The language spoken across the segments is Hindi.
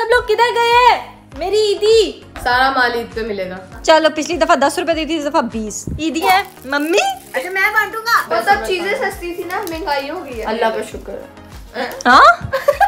सब लोग किधर गए? मेरी ईदी। सारा माल ईद पे मिलेगा। चलो पिछली दफा 10 रुपए दी थी, इस दफा 20 ईदी है। मम्मी अच्छा मैं बांटूंगा। तो सब चीजें सस्ती थी ना, महंगाई हो गई है। अल्लाह का शुक्र है। हाँ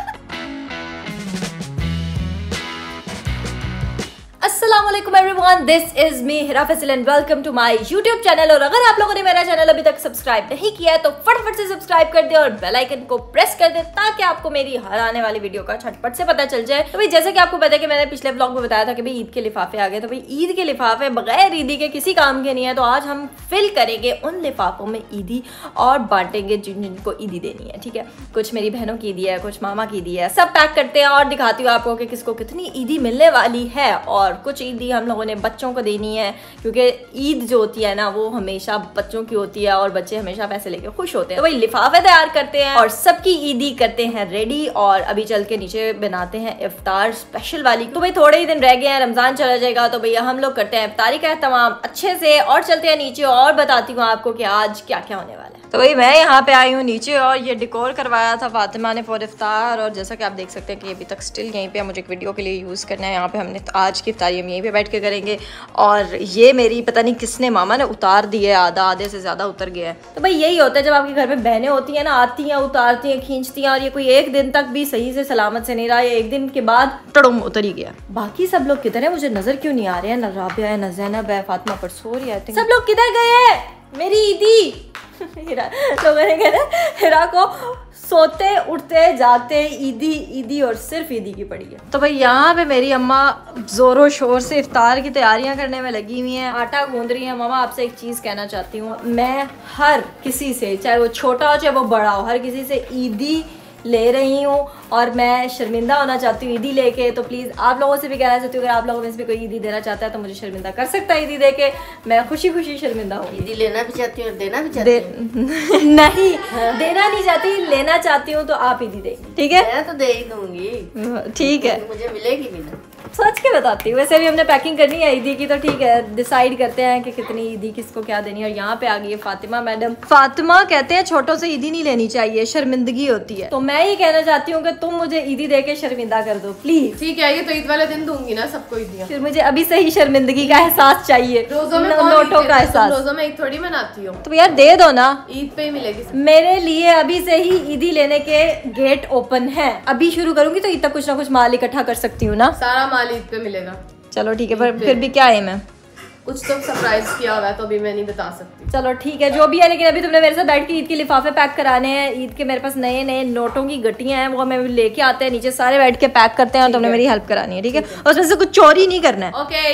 अस्सलामुअलैकुम everyone, this is me Hira Faisal and welcome to my YouTube channel. और अगर आप लोगों ने मेरा चैनल अभी तक सब्सक्राइब नहीं किया है तो फटाफट से सब्सक्राइब कर दे और बेल आइकन को प्रेस कर दे ताकि आपको मेरी हर आने वाली वीडियो का झटपट से पता चल जाए। तो भाई जैसे कि आपको पता है कि मैंने पिछले ब्लॉग में बताया था कि भाई ईद के लिफाफे आ गए, तो भाई ईद के लिफाफे बगैर ईदी के किसी काम के नहीं है। तो आज हम फिल करेंगे उन लिफाफों में ईदी और बांटेंगे जिनको ईदी देनी है। ठीक है, कुछ मेरी बहनों की ईदी है, कुछ मामा की ईदी है, सब पैक करते हैं और दिखाती हूँ आपको कि किसको कितनी ईदी मिलने वाली है। और कुछ ईदी हम लोगों ने बच्चों को देनी है क्योंकि ईद जो होती है ना वो हमेशा बच्चों की होती है और बच्चे हमेशा पैसे लेके खुश होते हैं। तो भाई लिफाफे तैयार करते हैं और सबकी ईदी करते हैं रेडी और अभी चल के नीचे बनाते हैं इफ्तार स्पेशल वाली। तो भाई थोड़े ही दिन रह गए हैं, रमजान चला जाएगा, तो भैया हम लोग करते हैं इफ्तारी का एहतमाम अच्छे से और चलते हैं नीचे और बताती हूँ आपको कि आज क्या क्या होने वाला है। तो भाई मैं यहाँ पे आई हूँ नीचे और ये डेकोर करवाया था फातिमा ने फॉर इफ्तार। और जैसा कि आप देख सकते हैं कि अभी तक स्टिल यहीं पे मुझे एक वीडियो के लिए यूज़ करना है। यहाँ पे हमने आज की इफ्तारी हम यहीं पे बैठ के करेंगे। और ये मेरी पता नहीं किसने मामा ने उतार दी है, आधे से ज़्यादा उतर गया है। तो भाई यही होता है जब आपके घर में बहनें होती हैं ना, आती हैं उतारती हैं खींचती हैं और ये कोई एक दिन तक भी सही से सलामत से नहीं रहा, ये एक दिन के बाद टड़ुम उतर ही गया। बाकी सब लोग किधर है मुझे नजर क्यों नहीं आ रहे हैं? न राबिया है, न ज़ैनब है, फातिमा पर सो रही है। सब लोग किधर गए? मेरी ईदी हिरा लोगों ने कहना हिरा को सोते उठते जाते ईदी ईदी और सिर्फ ईदी की पड़ी है। तो भाई यहाँ पे मेरी अम्मा जोरों शोर से इफ्तार की तैयारियां करने में लगी हुई हैं, आटा गूंद रही है। मामा आपसे एक चीज कहना चाहती हूँ, मैं हर किसी से चाहे वो छोटा हो चाहे वो बड़ा हो, हर किसी से ईदी ले रही हूँ और मैं शर्मिंदा होना चाहती हूँ ईदी लेके। तो प्लीज़ आप लोगों से भी कहना चाहती हूँ अगर आप लोगों में से भी कोई ईदी देना चाहता है तो मुझे शर्मिंदा कर सकता है ईदी दे के, मैं खुशी खुशी शर्मिंदा हूँ। ईदी लेना भी चाहती हूँ और देना भी चाहती हूँ। नहीं देना नहीं चाहती, लेना चाहती हूँ तो आप ईदी देंगे, ठीक है? मैं तो दे ही दूंगी, ठीक है, मुझे मिलेगी भी ना। सोच के बताती हूँ। वैसे भी हमने पैकिंग करनी है ईदी की, तो ठीक है डिसाइड करते हैं कि कितनी ईदी किसको क्या देनी है। और यहाँ पे आ गई है फातिमा मैडम। फातिमा कहते हैं छोटों से ईदी नहीं लेनी चाहिए, शर्मिंदगी होती है। तो मैं ये कहना चाहती हूँ कि तुम मुझे ईदी देके शर्मिंदा कर दो प्लीज। ठीक है, ये तो ईद वाले दिन दूंगी ना सबको ईदियां। फिर मुझे अभी से ही शर्मिंदगी का एहसास चाहिए, रोजों में नोटों का एहसास। रोजों में एक थोड़ी मनाती हो, तो यार दे दो ना, ईद पे ही मिलेगी। मेरे लिए अभी से ही ईदी लेने के गेट ओपन है। अभी शुरू करूंगी तो ईद तक कुछ ना कुछ माल इकट्ठा कर सकती हूँ ना। सारा माल ईद पे मिलेगा। चलो ठीक है, पर फिर भी क्या एम है? कुछ तो सरप्राइज किया हुआ है तो अभी मैं नहीं बता सकती। चलो ठीक है जो भी है, लेकिन अभी तुमने मेरे साथ बैठ के ईद के लिफाफे पैक कराने हैं। ईद के मेरे पास नए नए नोटों की गट्टियां हैं, वो हमें लेके आते हैं नीचे, सारे बैठ के पैक करते हैं और तुमने मेरी हेल्प करानी है, ठीक है? और उसमें से कुछ चोरी नहीं करना है।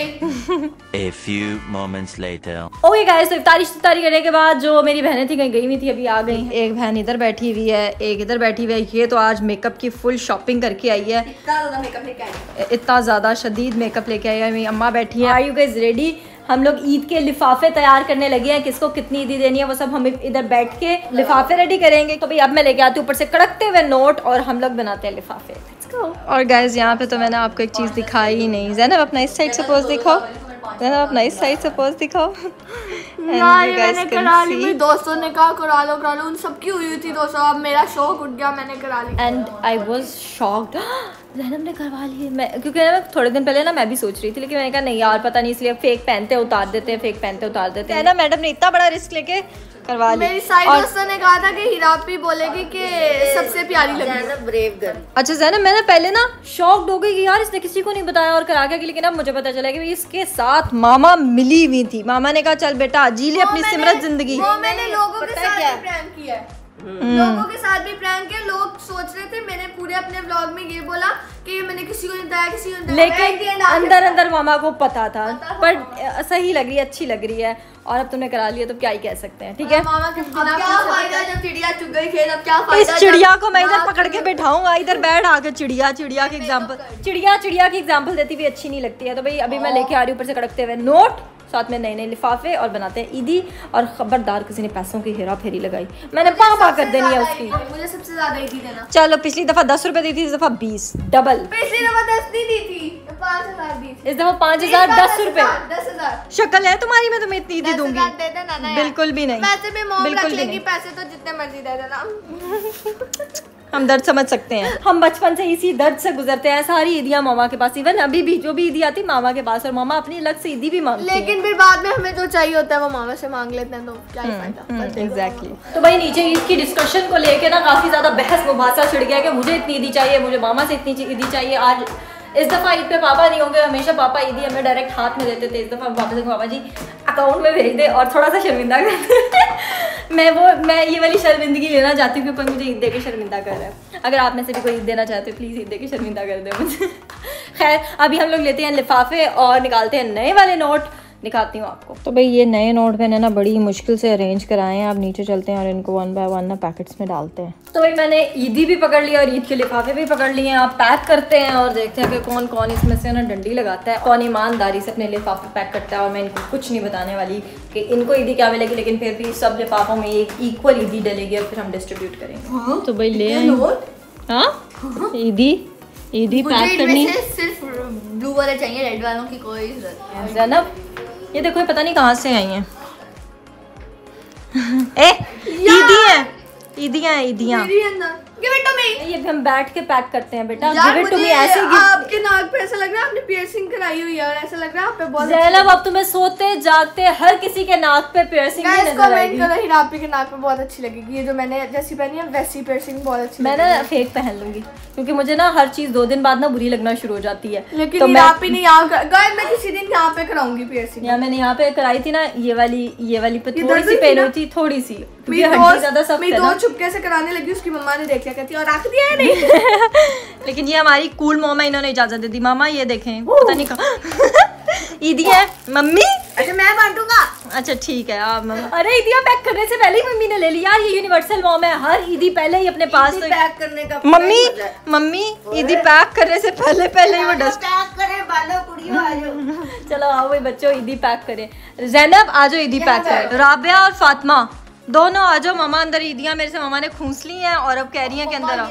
Okay. A few moments later. Okay guys, तो इफ्तारी करने के बाद जो मेरी बहनें थी कहीं गई हुई थी, अभी आ गई। एक बहन इधर बैठी हुई है, एक इधर बैठी हुई है। ये तो आज मेकअप की फुल शॉपिंग करके आई है, इतना ज्यादा शदीद मेकअप लेके आई है। मेरी अम्मा बैठी है। Are you guys ready? हम लोग ईद के लिफाफे तैयार करने लगे हैं, किसको कितनी ईदी देनी है वो सब हम इधर बैठ के लिफाफे रेडी करेंगे। तो भाई अब मैं लेके आती हूँ ऊपर से कड़कते हुए नोट और हम लोग बनाते हैं लिफाफे। और गाइस यहाँ पे तो मैंने आपको एक चीज दिखाई ही नहीं। ज़ैनब अपना इस साइड से पोज दिखाओ, ज़ैनब अपना इस साइड से पोज दिखाओ। मैंने करा ली, मेरे दोस्तों ने कहा करा लो, उन सबकी हुई थी दोस्तों, अब मेरा शौक उठ गया, मैंने करा ली। And I was shocked, Zainab ने करवा ली है। मैं क्योंकि मैं थोड़े दिन पहले ना मैं भी सोच रही थी, लेकिन मैंने कहा नहीं यार पता नहीं, इसलिए फेक पहनते उतार देते हैं, फेक पहनते उतार देते हैं ना। मैडम ने इतना बड़ा रिस्क लेके करवा ली। मेरी सारी दोस्तों ने कहा था कि हिरापी बोलेगी कि सबसे प्यारी लगी। Brave girl. अच्छा ज़ैनब, मैंने पहले ना शॉक्ड हो गई कि यार इसने किसी को नहीं बताया और करा गया, लेकिन अब मुझे पता चला कि इसके साथ मामा मिली हुई थी। मामा ने कहा चल बेटा जी ले अपनी सिमरत जिंदगी। वो मैंने लोगों के साथ भी प्रैंक किया है, लोगों के साथ भी प्रैंक किया। लोग सोच रहे थे, मैंने पूरे अपने व्लॉग में ये बोला कि मैंने किसी को नहीं बताया, किसी को नहीं बताया, लेकिन अंदर अंदर मामा को पता था। पर सही लग रही है, अच्छी लग रही है और अब तुमने करा लिया तो क्या ही कह सकते हैं, ठीक है? मामा के बिना क्या फायदा जब चिड़िया चुग गई खेत, अब क्या फायदा? इस चिड़िया को मैं इधर पकड़ के बैठाऊंगा, इधर बैठ आके चिड़िया की एग्जांपल, चिड़िया की एग्जांपल देती हुई अच्छी नहीं लगती है। तो भाई अभी मैं लेके आ रही हूँ ऊपर से कड़कते हुए नोट, साथ में नए नए लिफाफे और बनाते हैं ईदी। और खबरदार किसी ने पैसों की हेरा फेरी लगाई, मैंने पा कर देनी है उसकी। मुझे सबसे ज्यादा ईदी देना। चलो पिछली दफा 10 रुपए दी थी, इस दफा 20 डबल। पिछली दफा 10 नहीं दी थी, 5,000 दी थी। इस दफा 5,000 10 रुपए। 10,000 शक्ल है तुम्हारी, मैं तुम्हें इतनी दी दूंगी। 10,000 दे देना ना यार। बिल्कुल भी नहीं, पैसे भी मॉम रख बिल्कुल भी लेगी, नहीं। पैसे तो जितने मर्जी दे देना। हम दर्द समझ सकते हैं। हम बचपन से इसी दर्द से गुजरते हैं। सारी ईदियाँ मामा के पास, इवन अभी भी जो भी ईदी आती मामा के पास, और मामा अपनी अलग से ईदी भी मांगती है। लेकिन फिर बाद में हमें जो चाहिए होता है वो मामा से मांग लेते हैं, तो क्या ही फायदा। एग्जैक्टली। तो भाई नीचे ईद की डिस्कशन को लेके ना काफी ज्यादा बहस मुबासा छिड़ गया कि मुझे इतनी ईदी चाहिए, मुझे मामा से इतनी ईदी चाहिए। आज इस दफा ईद पे पापा नहीं होंगे, हमेशा पापा ईदी हमें डायरेक्ट हाथ में देते थे। इस दफा पापा से पापा जी अकाउंट में भेज दे और थोड़ा सा शर्मिंदा कर दे। मैं ये वाली शर्मिंदगी लेना चाहती हूँ कि मुझे ईद दे के शर्मिंदा कर रहा है। अगर आप में से भी कोई ईद देना चाहते हो प्लीज़ ईद दे के शर्मिंदा कर दे मुझे। खैर अभी हम लोग लेते हैं लिफाफे और निकालते हैं नए वाले नोट, दिखाती हूँ आपको। तो भाई ये नए नोट मैंने ना बड़ी मुश्किल से अरेंज कराए हैं। अब नीचे चलते हैं और इनको 1 बाय 1 ना पैकेट्स में डालते हैं। तो भाई मैंने ईदी भी पकड़ लिया और ईद के लिफाफे भी पकड़ लिए हैं। आप पैक करते हैं और देखते हैं कि कौन कौन इसमें से ना डंडी लगाता है, कौन ईमानदारी से अपने लिफाफे पैक करता है। और मैं इनको कुछ नहीं बताने वाली कि इनको ईदी क्या मिलेगी, लेकिन फिर भी सब लिफाफों में एक इक्वल ईदी डलेगी और फिर हम डिस्ट्रीब्यूट करेंगे। तो भाई ले हाँ ईदी पैक करनी। सिर्फ ब्लू वाले चाहिए, रेड वालों की कोई जरूरत नहीं। ज़ैनब ये देखो, ये पता नहीं कहाँ से आई हैं। ईदियाँ Give it to me. ये भी हम बैठ के पैक करते हैं बेटा। यार Give it to me, मुझे ऐसे आपके नाक पे ऐसा लग रहा है आपने पियर्सिंग कराई हुई है और ऐसा लग रहा है आप पे बहुत ज़ैनब अब तुम्हें सोते जागते हर किसी के नाक पे पियर्सिंग ही नजर कमेंट आएगी। करो हिरापी के नाक पे बहुत अच्छी लगेगी। ये जो मैंने जैसी पहनी है वैसी पियर्सिंग बहुत अच्छी मैं ना फेक पहन लूंगी क्योंकि मुझे ना हर चीज 2 दिन बाद ना बुरी लगना शुरू हो जाती है। लेकिन तो हिरापी ने यहाँ गाइस मैं किसी दिन यहाँ पे कराऊंगी पियर्सिंग। या मैंने यहाँ पे कराई थी ना, ये वाली पे थोड़ी सी पहनी हुई थी, थोड़ी सी, क्योंकि मेरी हड्डी ज्यादा सख्त है ना। चुपके से कराने लगी, उसकी मम्मा ने देख लिया, कहती और रख दिया है नहीं। लेकिन ये हमारी कूल मॉम है, इन्होंने इजाजत दे दी। मामा ये देखें पता नहीं कहाँ ईदी है मम्मी। अच्छा मैं बांटूंगा। अच्छा ठीक है आप अरे ईदियाँ पैक करने से पहले ही मम्मी ने ले लिया। ये यूनिवर्सल मॉम है, हर ईदी पहले ही अपने पास तो पैक करने का मम्मी ईदी पैक करने से पहले ही वो डस्ट पैक करे बालो कुड़ियों आ जाओ। चलो आओ भाई बच्चों ईदी पैक करें। ज़ैनब आ जाओ ईदी पैक करें। राबिया और फातिमा दोनों आ जाओ। मामा अंदर ईदियाँ मेरे से मामा ने खूंस ली हैं और अब कह रही हैं कि अंदर आओ।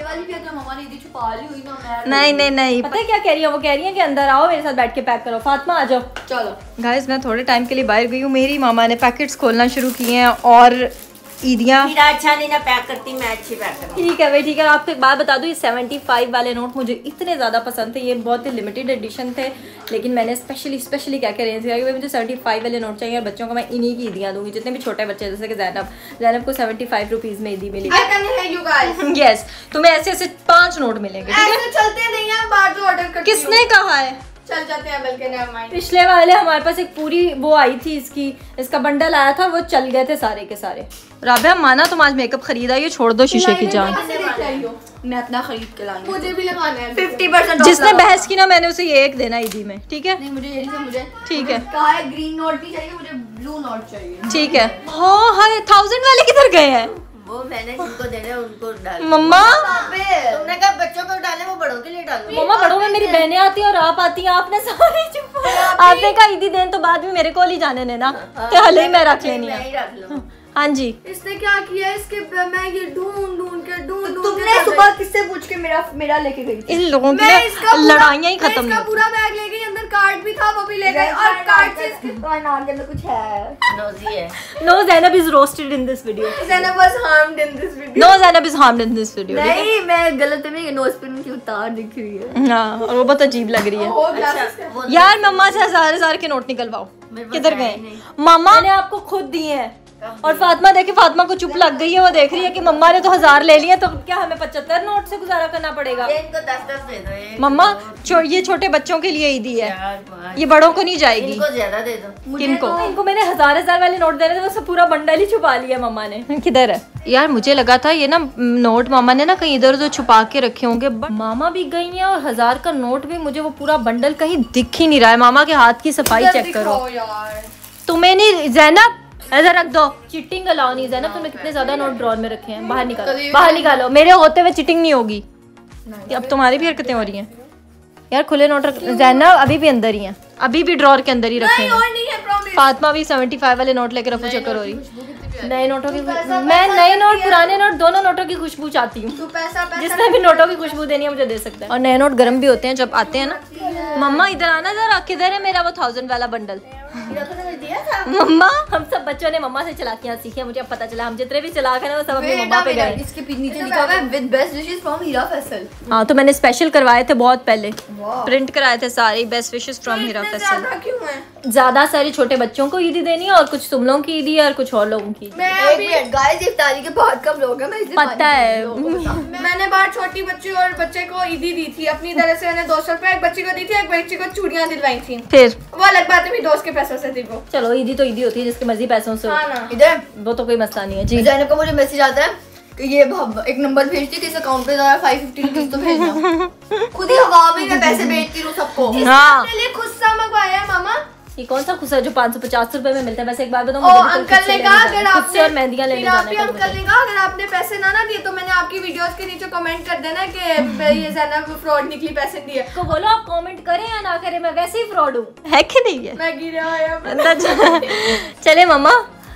नहीं पता है क्या कह रही है वो? कह रही है कि अंदर आओ मेरे साथ बैठ के पैक करो। फातिमा आ जाओ। चलो गाइस मैं थोड़े टाइम के लिए बाहर गई हूँ, मेरी मामा ने पैकेट्स खोलना शुरू किए हैं और ईदियाँ अच्छा नहीं ना पैक करती, मैं अच्छी पैक करती। ठीक है भाई ठीक है। आपको एक बात बता दूँ, ये 75 वाले नोट मुझे इतने ज़्यादा पसंद थे। ये बहुत ही लिमिटेड एडिशन थे, लेकिन मैंने स्पेशली क्या अरेंज किया कि भाई मुझे 75 वाले नोट चाहिए और बच्चों को मैं इन्हीं की ईदियाँ दूंगी। जितने भी छोटे बच्चे जैसे कि ज़ैनब को 75 रुपीज़ में ईदी मिली। यस तुम्हें ऐसे 5 नोट मिलेंगे। चलते नहीं है बाहर जो ऑर्डर करती किसने कहा है चल जाते हैं बल्कि never mind। पिछले वाले हमारे पास एक पूरी वो आई थी, इसका बंडल आया था, वो चल गए थे सारे के सारे। राबिया माना तुम आज मेकअप खरीदा, ये छोड़ दो शीशे की जान। मैं अपना खरीद के लाऊंगी, मुझे भी लगाना है 50%। जिसने बहस की ना मैंने उसे ये एक देना ईदी में, ठीक है? नहीं मुझे ये नहीं, मुझे ठीक है कहा है ग्रीन नोट नहीं चाहिए, मुझे ब्लू नोट चाहिए। ठीक है। हाँ 1000 वाले किधर गए हैं? वो मैंने जिनको देने उनको डाल। मम्मा तुमने कहा बच्चों को डाले, वो बड़ों के लिए डालो। मम्मा बड़ों में मेरी बहनें आती हैं और आप आती हैं, आपने सारी चुप। आपने कहा ईदी देन तो बाद में मेरे को ही जाने देना, तो हले ही मैं रख लेनी मैं है। ही रख लूं। हाँ जी इसने क्या किया इसके, मैं ये ढूंढ के तुमने सुबह किससे पूछ के मेरा लेके गई थी? इन लोगों की लड़ाइयाँ ही खत्म नहीं। पूरा बैग ले गई, अंदर कार्ड भी था वो भी ले गए और कार्ड से इसके नाम के अंदर कुछ है। नोजी है। No, Zainab is roasted in this video. Zainab was harmed in this video। No, Zainab is harmed in this video. नहीं मैं गलत में नोज पिन की उतार दिख रही है। हाँ और वो बहुत अजीब लग रही है। अच्छा, यार मम्मा से 1000 के नोट निकलवाओ। किधर गए मामा? मैंने आपको खुद दिए हैं और फातिमा देखे, फातिमा को चुप लग गई है, वो देख रही है कि मम्मा ने तो 1000 ले लिए, तो क्या हमें 75 नोट से गुजारा करना पड़ेगा? इनको 10-10 दे दो। मम्मा ये छोटे बच्चों के लिए ईदी है, ये बड़ों को नहीं जाएगी। इनको ज्यादा दे दो। इनको मैंने 1000 वाले नोट देने थे, वो सब पूरा बंडल ही छुपा लिया मम्मा ने। किधर है यार? मुझे लगा था ये ना नोट मामा ने ना कहीं इधर उधर छुपा के रखे होंगे, मामा भी गई हैं और 1000 का नोट भी, मुझे वो पूरा बंडल कहीं दिख ही नहीं रहा है। मामा के हाथ की सफाई चेक करो। तुम्हें नहीं ज़ैनब ऐसा रख दो, चीटिंग अलाउ नहीं। ज़ैनब तुमने कितने ज्यादा नोट ड्रॉर में रखे हैं, बाहर निकालो, बाहर निकालो। मेरे होते हुए चीटिंग नहीं होगी। अब तुम्हारी भी हरकतें हो रही हैं यार। खुले नोट रख। ज़ैनब अभी भी अंदर ही हैं, अभी भी ड्रॉर के अंदर ही रखे हैं। फातिमा भी 75 वाले नोट लेकर रफू चक्कर हो रही। नए नोटों की मैं नए नोट पुराने नोट दोनों नोटों की खुशबू चाहती हूँ। जिसने भी नोटों की खुशबू देनी है मुझे दे सकता है। और नए नोट गर्म भी होते हैं जब आते हैं ना। मम्मा इधर आना जरा, किधर है मेरा वो 1000 वाला बंडल? दिया था। मम्मा, हम सब बच्चों ने मम्मा से चलाकियां सीखी, मुझे अब पता चला हम जितने भी चलाक हैं ना वो सब अपनी मम्मा पे गए। इसके नीचे लिखा हुआ है with best wishes from Hira Faisal. हाँ, तो मैंने स्पेशल करवाए थे बहुत पहले, प्रिंट कराए थे सारे, best wishes from Hira Faisal. क्यों है? ज्यादा सारे छोटे बच्चों को ईदी देनी है और कुछ तुम लोगों की ईदी है और कुछ और लोगों की। गाइस इफ्तारी के बाद कब लोग हैं, मैं इसलिए पता है। मैंने बाहर छोटी बच्ची और बच्चे को ईदी दी थी अपनी तरह से, मैंने 200 रुपए एक बच्ची को दी थी, एक बच्ची को चूड़ियां दिलवाई थी। फिर वो अलग बात है, मेरे दोस्त के पैसों से थी वो। चलो ईदी तो ईदी होती है, जिसकी मर्जी पैसों से हो। हाँ ना। इधर वो तो कोई मसला नहीं है जी। जैनब को मुझे मैसेज आता है कि ये एक नंबर भेजती थी, इस अकाउंट पे 550 रुपीज तो भेजना। खुद ही हवा में मैं पैसे भेजती हूँ सबको। हाँ, अपने लिए खुद सा मंगवाया है मामा। ये कौन सा खुश है जो 550 रुपए में मिलता है? वैसे एक बार बताऊं, अंकल ने कहा अगर आपने और मेहंदियां लेने जाना है अंकल ने कहा अगर आपने पैसे ना दिए तो मैंने आपकी वीडियोस के नीचे कमेंट कर देना कि ये ज़ैनब फ्रॉड निकली, पैसे दिए। तो बोलो आप कमेंट करें या ना करें, मैं वैसे ही फ्रॉड हूँ, है कि नहीं है? मैं गिरा आया। चले मम्मा,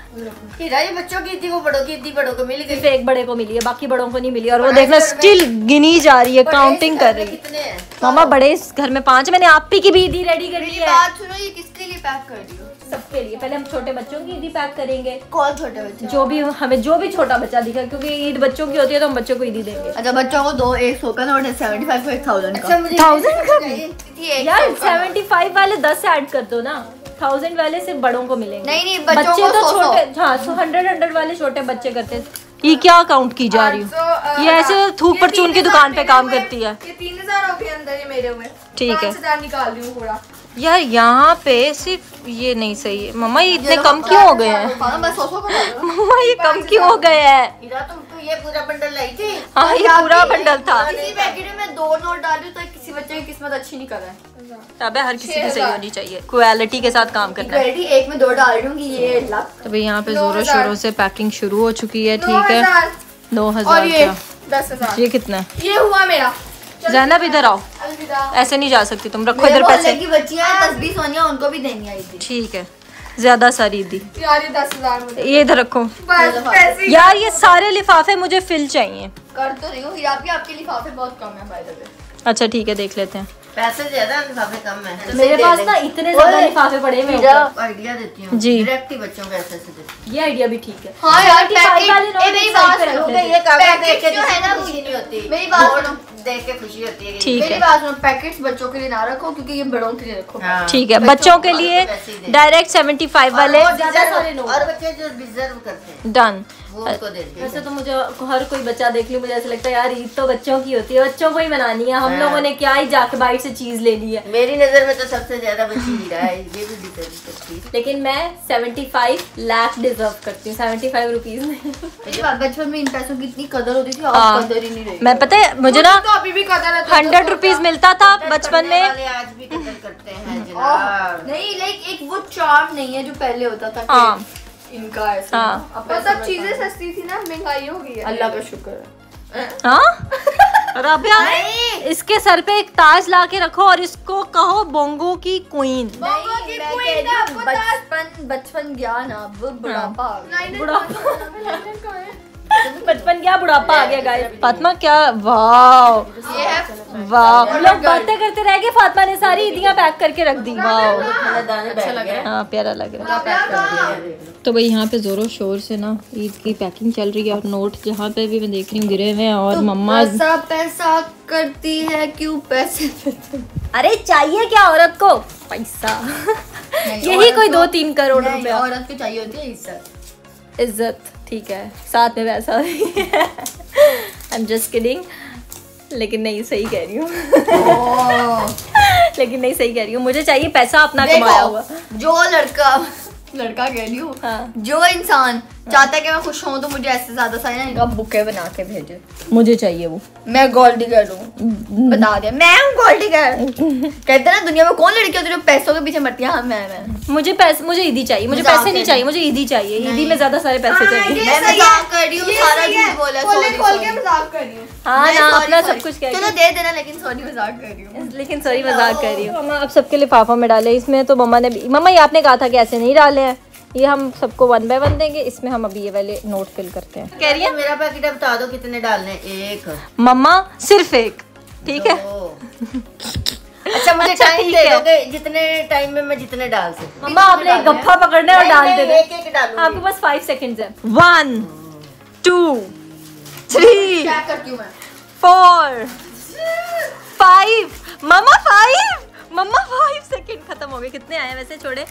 हीरा ये बच्चों की थी, वो बड़ों की थी, बड़ों को मिल गई। सिर्फ एक बड़े को मिली है, बाकी बड़ों को नहीं मिली। और वो देखना स्टिल गिनी जा रही है, काउंटिंग कर रही है। कितने हैं? मामा बड़े इस घर में 5, मैंने आप ही की भी ईदी रेडी कर ली मेरी है। बात सुनो, ये किसके लिए पैक कर दी हो? सबके लिए। पहले हम छोटे बच्चों की ईदी पैक करेंगे, कौन छोटे बच्चे? जो भी हमें जो भी छोटा बच्चा दिखा, क्योंकि ईद बच्चों की होती है तो हम बच्चों को ईदी देंगे। अच्छा, बच्चों को 2 100 का नोट है, 75 को 1000 का। अच्छा, मुझे 1000 का भी? थी यार 75 वाले 10 ऐड कर दो ना, 1000 वाले सिर्फ बड़ों को मिलेंगे। नहीं, बच्चों बच्चे को तो 100। छोटे, हाँ 100 वाले छोटे बच्चे करते हैं। ये क्या काउंट की जा रही हूँ? ये ऐसे थूक परचून की दुकान पे काम करती है। ये 3000 हो गए अंदर ये मेरे हुए। ठीक है, 5000 निकाल रही हूँ पूरा। यार यहाँ पे सिर्फ ये नहीं सही है मम्मा, ये इतने कम क्यों हो गए हैं? बस 100 को डालो। मम्मा ये कम क्यों हो गए हैं? हीरा तुम तो ये पूरा बंडल लाई थी। हाँ ये पूरा बंडल था। किसी पैकेट में 2 नोट डाल रही हूँ तो किसी बच्चे की किस्मत अच्छी नहीं कर रहा है। अबे हर किसी की सही होनी चाहिए, क्वालिटी के साथ काम करना है। क्वालिटी एक में 2 डाल रही हूँ कि ये लाख। तो भाई यहाँ पे जोरों शोरों से पैकिंग शुरू हो चुकी है। ठीक है, 2000 और 2000 ये क्या? 10,000। ये कितना है? ये हुआ मेरा। ज़ैनब इधर आओ, अलविदा। ऐसे नहीं जा सकती तुम, रखो इधर पैसे। की बच्चियां हैं, तस्बीह सोनिया, उनको भी देनी आई थी। ठीक है, ज्यादा सारी दी, यार ये 10,000 मुझे ये इधर रखो। बस पैसे यार ये सारे लिफाफे मुझे फिल चाहिए। कर तो रही हूँ हीरा भी, आपके लिफाफे बहुत कम है बाय द वे। अच्छा ठीक है, देख लेते हैं। पैसे ज्यादा, लिफाफे कम है। मेरे पास ना इतने ज्यादा लिफाफे पड़े हैं आइडिया देती हूँ जी। डायरेक्ट ही बच्चों को ऐसे देती हूँ। ये आइडिया भी ठीक है। हाँ यार 75 वाले पैकेट नोट मेरी एक बात साइड पे रख सुनो, लेते हैं। ये कागज देख पैकेट के जो है ना खुशी नहीं होती, मेरी बात नोट सुनो। देख के खुशी होती है। ठीक मेरी है, बात सुनो, पैकेट्स बच्चों के लिए ना रखो क्योंकि ये बड़ों के लिए रखो। हाँ। ठीक है, बच्चों के लिए डायरेक्ट 75 वाले और ज्यादा सारे नोट और बच्चे जो डिजर्व करते हैं डन। वो उनको दे देते वैसे तो मुझे हर कोई बच्चा देख लूं, मुझे ऐसा लगता है यार ईद तो बच्चों की होती है, बच्चों को ही मनानी है। हम लोगों ने क्या ही जाके बाइट से चीज ले ली है। मेरी नजर में तो सबसे ज्यादा बच्ची हीरा है, ये भी डिजर्व करती है। लेकिन मैं 75 लाख डिजर्व करती हूँ, 75 रुपीज नहीं। मेरी बात, बचपन में इन पैसों की इतनी कदर होती थी, हाँ। अब कदर ही नहीं रही। मैं पता है मुझे ना तो अभी भी कदर है। 100 रुपीज मिलता था बचपन में। वाले आज भी कदर करते हैं जनाब। नहीं लाइक एक वो चार्म नहीं है जो पहले होता था कि हाँ इनका ऐसा। हाँ। अब तो सब चीजें सस्ती थी ना, महंगाई हो गई है। अल्लाह का शुक्र है। हाँ राबिया, इसके सर पे एक ताज ला के रखो और इसको कहो बोंगो की क्वीन। बोंगो की मैं queen कह रही का हूँ, आपको ताज- बचपन गया ना, अब बुढ़ापा आ गया। बचपन क्या बुढ़ापा आ गया गाइस। फातिमा क्या, वाह ये है वाह, हम लोग बातें करते रह गए, फातिमा ने सारी ईदियां पैक करके रख दी। वाह अच्छा लग रहा है। हाँ प्यारा लग रहा है। तो भाई यहाँ पे जोरों शोर से ना ईद की पैकिंग चल रही है और नोट जहाँ पे भी मैं देख रही हूँ गिरे हुए हैं। और मम्मा पैसा पैसा करती है क्यों पैसे अरे चाहिए क्या औरत को पैसा? यही कोई 2-3 करोड़ रुपया। औरत को चाहिए होती है इज्जत। इज्जत ठीक है, साथ में पैसा। आई एम जस्ट किडिंग, लेकिन नहीं सही कह रही हूँ। लेकिन नहीं सही कह रही हूँ, मुझे चाहिए पैसा अपना कमाया हुआ। जो लड़का कह रही हूँ, हाँ। जो इंसान चाहता है कि मैं खुश हूँ तो मुझे ऐसे ज्यादा सारे ना बुके बना के भेजे। मुझे चाहिए वो। मैं गोल्ड डिगर हूँ, बता दिया मैं हूँ गोल्ड डिगर। कहते हैं ना दुनिया में कौन लड़की होती है जो पैसों के पीछे मरती है? हाँ मैं। मुझे ईदी चाहिए, मुझे मजाक पैसे नहीं कर चाहिए, मुझे ईदी चाहिए। ईदी में ज्यादा सारे पैसे चाहिए। मैं मजाक कर रही हूँ, सारा झूठ बोला। खोल के मजाक कर रही हूँ। हाँ मैं ना, sorry, अपना sorry। सब कुछ कह चलो दे देना, लेकिन सॉरी मजाक कर रही हूँ। लेकिन सॉरी मजाक कर रही हूँ। मम्मा अब सबके लिफाफों में डाले। इसमें तो मम्मा ने मम्मा ये आपने कहा था कि ऐसे नहीं डाले हैं, ये हम सबको 1 बाय 1 देंगे। इसमें हम अभी ये वाले नोट फिल करते हैं। कह रही है मेरा पैकेट बता दो कितने डालने? एक मम्मा सिर्फ एक, ठीक है? अच्छा मुझे अच्छा, टाइम ठीक दे है। दोगे, जितने टाइम में मैं जितने डाल सकूं। मम्मा आपने एक गप्पा पकड़ना है और डाल देना। एक एक डालूंगी। आपके पास 5 सेकंड्स है। 1 2 3 क्या करती हूँ मैं? 4 5 मम्मा 5 सेकंड खत्म हो गए। कितने आए वैसे? छोड़े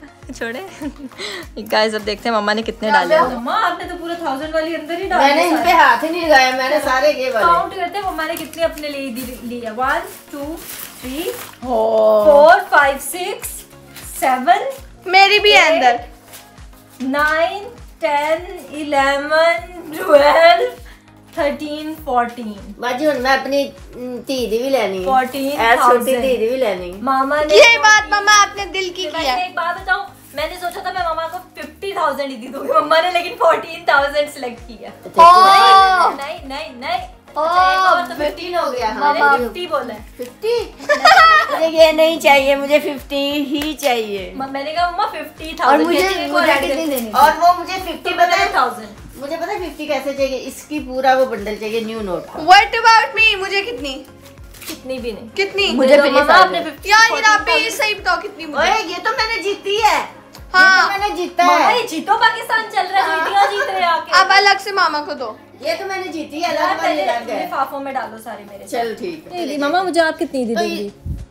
गाइस अब देखते हैं मम्मा ने कितने डाले। मम्मा आपने तो पूरा 1000 वाली अंदर ही डाली। मैंने इन पे हाथ ही नहीं लगाया, मैंने सारे ये वाले काउंट करते हैं मम्मा ने कितने अपने लिए लिया। 1 2 3 4 5 6 7 मेरी भी है अंदर। 9 10 11 12 13 14 बाजी हुन मैं अपनी धी दी भी लेनी है। 14,000 छोटी धी दी भी लेनी। मामा ने ये बात मम्मा आपने दिल की मैं किया। एक बात बताऊं, मैंने सोचा था मैं मामा को 50,000 ही दी दूंगी, मम्मा ने लेकिन 14,000 सिलेक्ट किया। नहीं अच्छा, एक और तो 15 हो गया। मैंने हाँ 50 बोला है। 50 मुझे ये नहीं चाहिए, मुझे 50 ही चाहिए। मैंने कहा मम्मा 50,000 और मुझे कहती है, एक और add कितनी कर। देनी? और वो मुझे 50 पता है, 50,000 मुझे पता है 50 कैसे चाहिए। इसकी पूरा वो बंडल चाहिए न्यू नोट का। What about me? मुझे कितनी कितनी भी नहीं। कितनी? मुझे तो फिर ये मम्मा सारे आपने 50 यार 40,000 ये सही बताओ कितनी मुझे। ओए ये तो मैंने जीती है। हाँ। ये तो मैंने जीता मामा है। ये जीतो पाकिस्तान चल रहा है, जीतियां जीत रहे हैं आके। अब अलग से मामा को दो। ये तो मैंने जीती है। यार अलग वाली पहले अलग है। लिफाफों में डालो सारे मेरे। चल ठीक है। मामा मुझे आप कितनी दी तो देंगी?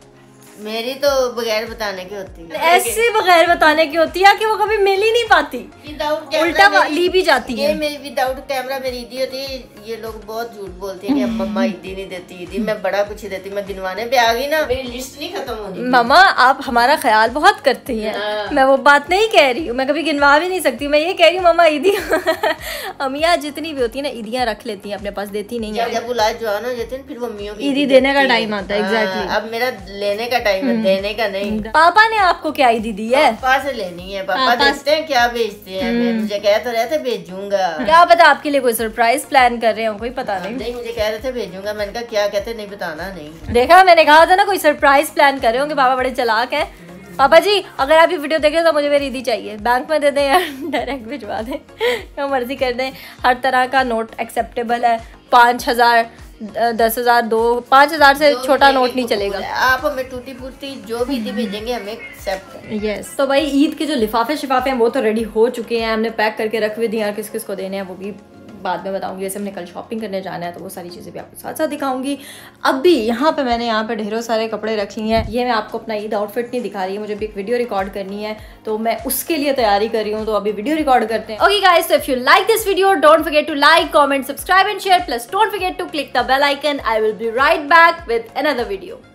मेरी तो बगैर बताने की होती है। ऐसे बगैर बताने की होती है कि वो कभी मिल ही नहीं पाती, विदाउट उल्टा ली भी जाती ये है। मेरी विदाउट कैमरा मेरी ईदी होती है। ये लोग बहुत झूठ बोलते हैं कि अब मम्मा ईदी नहीं देती। ईदी मैं बड़ा कुछ देती। मैं गिनवाने पे आ गई ना, मेरी लिस्ट नहीं खत्म होनी। मामा आप हमारा ख्याल बहुत करती हैं। हाँ। मैं वो बात नहीं कह रही हूँ, मैं कभी गिनवा भी नहीं सकती। मैं ये कह रही हूँ मामा ईदियाँ अमिया जितनी भी होती है ना ईदियाँ रख लेती हैं अपने पास, देती नहीं है। जब बुलाए जवान हो जाते हैं फिर मम्मियों की ईदी देने का टाइम आता है। एग्जैक्टली। अब मेरा लेने का टाइम है, देने का नहीं। पापा ने आपको क्या ईदी दी है? पापा से लेनी है। पापा देखते हैं क्या बेचते हैं। मुझे कह तो रहे थे भेजूंगा। क्या पता आपके लिए कोई सरप्राइज प्लान कर रहे हो, कोई पता नहीं। नहीं मुझे कह रहे थे भेजूंगा। मैंने कहा क्या कहते, नहीं बताना नहीं। देखा मैंने कहा था ना कोई सरप्राइज प्लान कर रहे होंगे। पापा बड़े चालाक हैं। पापा जी अगर आप ये वीडियो देख रहे हो तो मुझे मेरी ईदी चाहिए, बैंक में दे दें या डायरेक्ट भिजवा दें, जो मर्जी कर दें। हर तरह का नोट एक्सेप्टेबल है। 5,000 10,000 5,000 से छोटा नोट नहीं चलेगा। आप हमें टूटी फूटी जो भी ईदी भेजेंगे हमें एक्सेप्ट है। यस तो भाई ईद के जो लिफाफे शिफाफे हैं वो तो रेडी हो चुके हैं, हमने पैक करके रख भी दिया। किस किस को देने हैं वो भी बाद में बताऊंगी। जैसे हमने कल शॉपिंग करने जाना है तो वो सारी चीज़ें भी आपको साथ साथ दिखाऊंगी। अब भी यहाँ पे ढेरों सारे कपड़े रख लिए हैं। ये मैं आपको अपना ईद आउटफिट नहीं दिखा रही है, मुझे भी एक वीडियो रिकॉर्ड करनी है तो मैं उसके लिए तैयारी कर रही हूँ। तो अभी वीडियो रिकॉर्ड करते हैं। Okay guys, so if you like this video don't forget to like, comment, subscribe and share, plus don't forget to click the bell icon. I will be right back with another video.